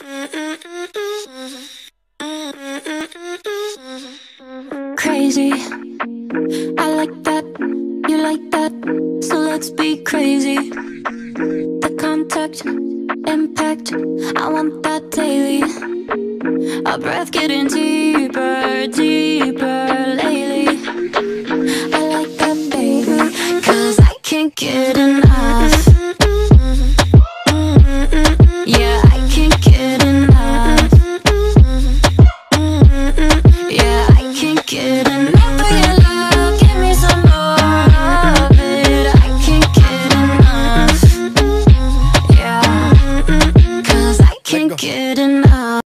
Crazy, I like that, you like that, so let's be crazy. The contact, impact, I want that daily. Our breath getting deeper, deeper.